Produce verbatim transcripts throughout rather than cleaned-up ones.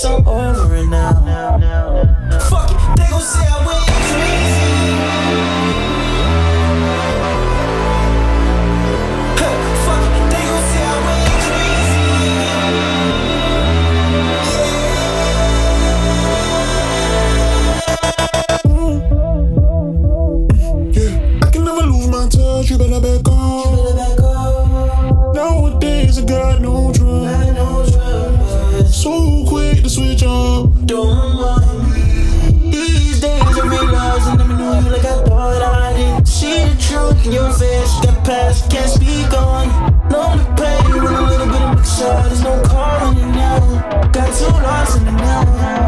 so over it now. Fuck it, they gon' say I went crazy. Huh, fuck it, they gon' say I went crazy. Yeah, I can never lose my touch. You better back off. Nowadays I got no trust. So quick to switch up. Don't remind me. These days I realize I never knew you like I thought I did. See the truth in your face, got past, can't speak on. Known to pay with a little bit of mixture. There's no calling it now. Got too lost in the now.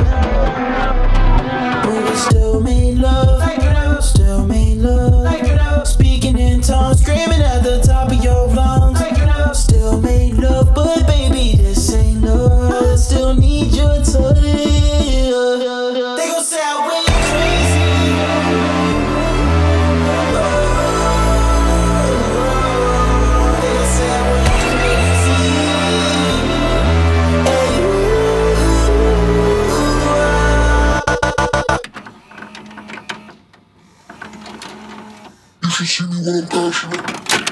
But we still made love. Still made love. Speaking in tongues, screaming at the top of your lungs. Still made love, but baby, this ain't love. Still need your touch. They gon' say I went crazy. They gon' say I went crazy. You should see me when I'm passionate.